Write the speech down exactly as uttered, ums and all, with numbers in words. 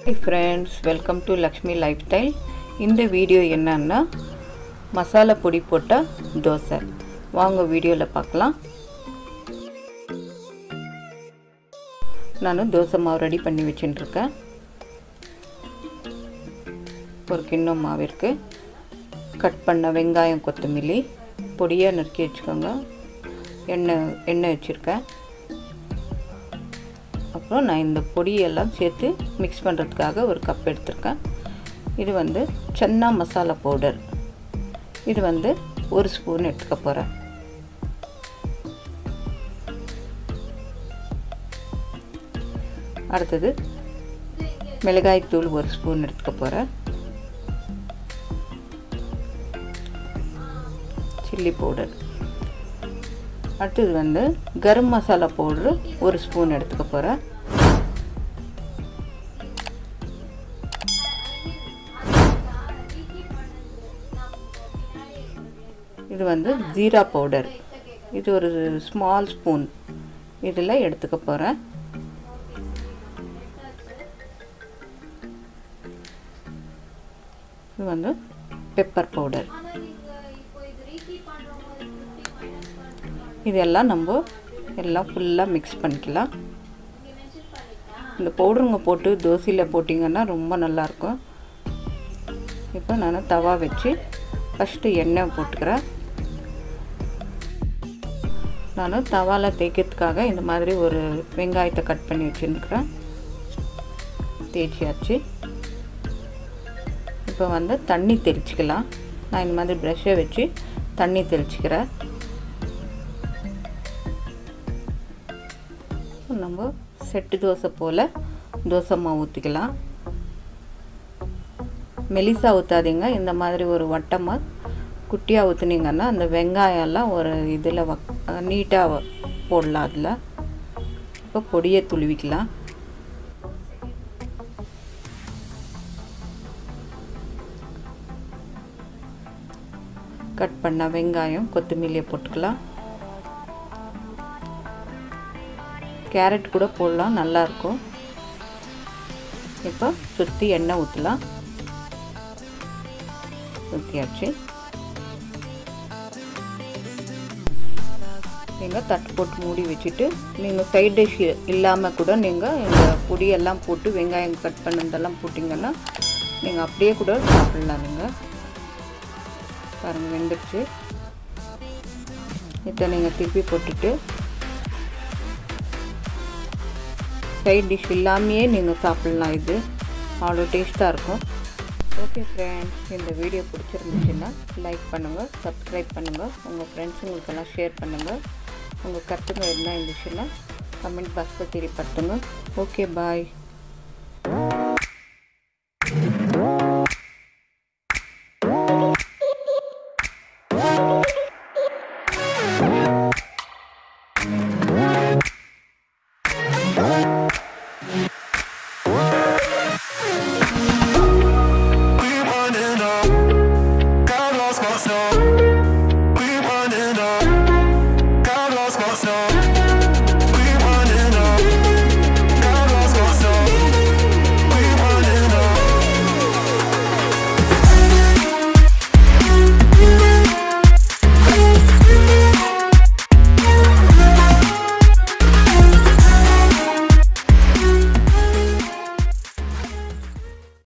Hey friends, welcome to Laxmi LifeStyle. In the video enna Masala Podi Dosa. Vaanga video la paakalam. Nanu dosa maavu ready panni vechindrukken. ஒரு கிண்ணம் மாவிற்கு cut பண்ண வெங்காயம் கொத்தமல்லி பொடியா நறுக்கி வச்சுக்கோங்க. எண்ணெய் எண்ணெய் வச்சிருக்கேன். அப்புறம் நான் இந்த பொடியெல்லாம் சேர்த்து மிக்ஸ் பண்றதுக்காக ஒரு கப் எடுத்துர்க்கேன். இது வந்து சன்னா மசாலா பவுடர். இது வந்து ஒரு ஸ்பூன் எடுத்துக்க போறேன். அடுத்து மிளகாய் தூள் ஒரு ஸ்பூன் எடுத்துக்க போறேன். chilli powder. அடுத்து வந்து கரம் மசாலா பவுடர் ஒரு ஸ்பூன் எடுத்துக்க போறேன். இது வந்து ஜீரா பவுடர். இது ஒரு ஸ்மால் ஸ்பூன் இதெல்லாம் எடுத்துக்க போறேன். இது வந்து பெப்பர் பவுடர். இதெல்லாம் நம்ம எல்லாம் ஃபுல்லா mix பண்ணிக்கலாம். இந்த பவுடருங்க போட்டு தோசையில போடிங்கன்னா ரொம்ப நல்லா இருக்கும். இப்போ நான் தவா வெச்சு ஃபர்ஸ்ட் எண்ணெய் போட்டுக்கறேன். நான் தவால தேய்க்கிறதுக்காக இந்த மாதிரி ஒரு வெங்காயத்தை கட் பண்ணி வச்சிருக்கேன். தேய்ச்சியாச்சு. இப்போ வந்து தண்ணி தெளிச்சுக்கலாம். நான் இந்த மாதிரி பிரஷை வச்சு தண்ணி தெளிச்சுக்கிறேன். நம்ம செட்டு தோசை போல தோசை மாவு ஊத்திக்கலாம். மெலிசா ஊத்தாதீங்க. இந்த மாதிரி ஒரு வட்டமா குட்டியா ஊத்துனீங்கன்னா அந்த வெங்காயம் எல்லாம் ஒரு இதுல நீட்டா போடலாம். அதுல இப்போ பொடியை துளிவிக்கலாம். கட் பண்ண வெங்காயம் கொத்தமல்லியை போட்டுக்கலாம். கேரட் கூட போடலாம், நல்லா இருக்கும். இப்போ சுத்தி எண்ணெய் ஊத்தலாம். ஊத்தியாச்சு. நீங்க தட்டு போட்டு மூடி வச்சிட்டு நீங்க சைடு டிஷ் இல்லாம கூட நீங்க இந்த பொடி எல்லாம் போட்டு வெங்காயம் கட் பண்ணதெல்லாம் போடிங்கன்னா நீங்க அப்படியே கூட சாப்பிடலாம். நீங்க பாருங்க வெந்துருச்சு. இத நீங்க திருப்பி போட்டுட்டு சைடு டிஷ் இல்லாமயே நீங்க சாப்பிடலாம். இது அவ்வளவு டேஸ்டா இருக்கும். ஓகே फ्रेंड्स, இந்த வீடியோ பிடிச்சிருந்துச்சுன்னா லைக் பண்ணுங்க, Subscribe பண்ணுங்க, உங்க ஃப்ரெண்ட்ஸ்ங்களுக்கு எல்லாம் ஷேர் பண்ணுங்க. உங்க கருத்துங்க என்ன இருந்துச்சுன்னா கமெண்ட் பாக்ஸ்ல தெரியப்படுத்துங்க. Okay, by.